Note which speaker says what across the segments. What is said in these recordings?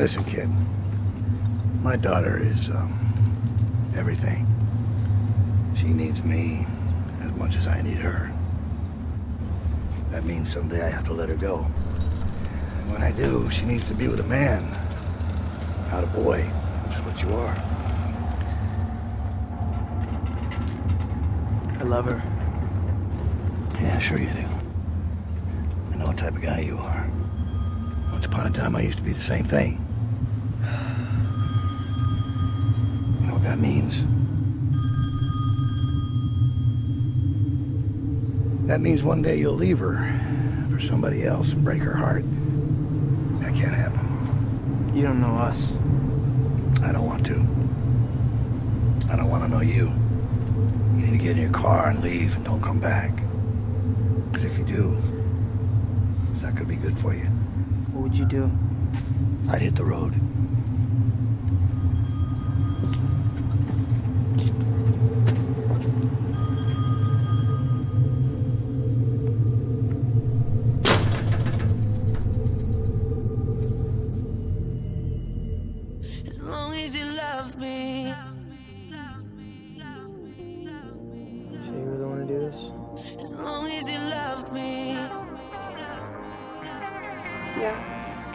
Speaker 1: Listen, kid. My daughter is, everything. She needs me as much as I need her. That means someday I have to let her go. And when I do, she needs to be with a man, not a boy, which is what you are.
Speaker 2: I love her.
Speaker 1: Yeah, sure you do. I know what type of guy you are. Once upon a time, I used to be the same thing. You know what that means? That means one day you'll leave her for somebody else and break her heart. That can't happen.
Speaker 2: You don't know us.
Speaker 1: I don't want to. I don't want to know you. You need to get in your car and leave and don't come back. Because if you do, it's not going to be good for you.
Speaker 2: What would you do?
Speaker 1: I'd hit the road.
Speaker 3: As long as you love me.
Speaker 2: Sure you really want to do this?
Speaker 3: As long as you love me.
Speaker 2: Yeah.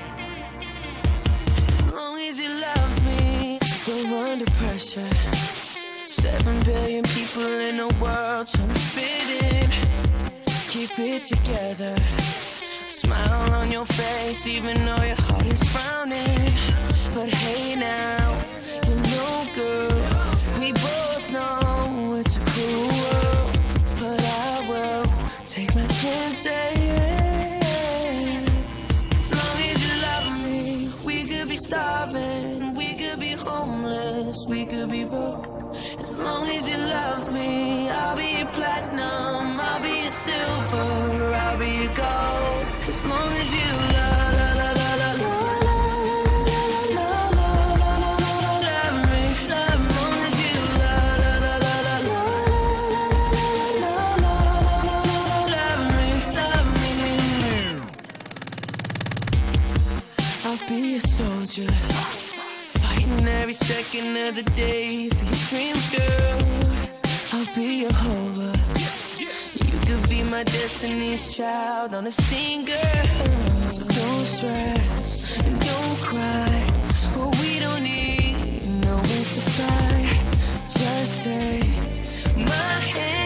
Speaker 3: As long as you love me. We're under pressure. 7 billion people in the world trying to fit in. Keep it together. Smile on your face even though your heart is frowning. But hey now, you're no good. We both know it's a cruel world. But I will take my chances. As long as you love me, we could be starving, we could be homeless, we could be broke. As long as you love me, I'll be your platinum, I'll be your silver, I'll be your gold. As long as you love, love, love, love, love, love. Be a soldier, fighting every second of the day for your dreams, girl. I'll be your hover. You could be my destiny's child on a scene, girl. So don't stress and don't cry. Oh, we don't need no wings to fly. Just take my hand.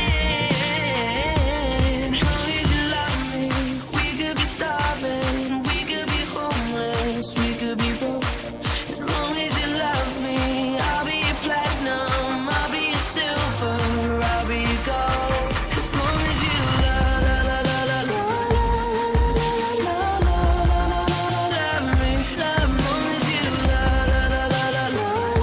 Speaker 3: As long as you love me, we could be starving. We could be broke. As long as you love me, I'll be your platinum, I'll be your silver, I'll be your gold. As long as you love, love, love, love, love, love, love, love me, love. As long as you love, love, love, love,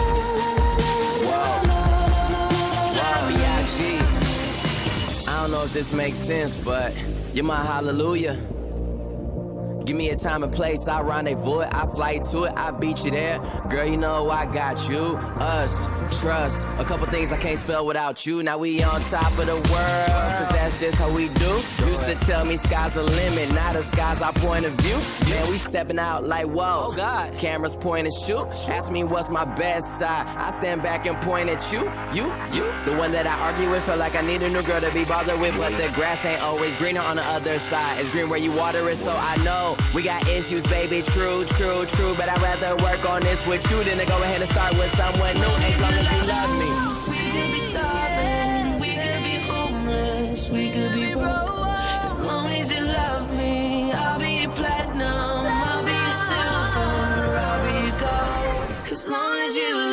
Speaker 3: love,
Speaker 4: B.I.G. I don't know if this makes sense, but you're my hallelujah. Give me a time and place, I rendezvous it, I fly to it, I beat you there. Girl, you know I got you, us, trust. A couple things I can't spell without you. Now we on top of the world, cause that's just how we do. Used to tell me sky's the limit, now the sky's our point of view. Man, we stepping out like whoa, God. Cameras point and shoot. Ask me what's my best side, I stand back and point at you. The one that I argue with, feel like I need a new girl to be bothered with. But the grass ain't always greener on the other side. It's green where you water it, so I know we got issues, baby, true. But I'd rather work on this with you than to go ahead and start with someone new. As long as you love me.
Speaker 3: we could be starving, we could be homeless, we could be broke. As long as you love me, I'll be your platinum, I'll be your silver, I'll be your gold. As long as you